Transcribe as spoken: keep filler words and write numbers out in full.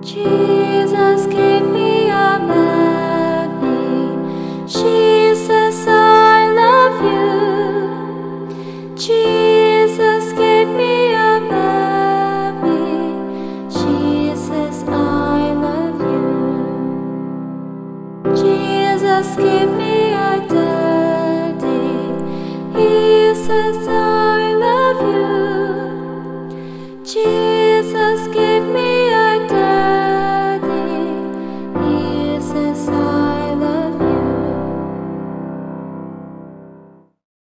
Jesus gave me a baby. Jesus, I love you. Jesus gave me a baby. Jesus, I love you. Jesus gave me a daddy. He says I love you. Jesus gave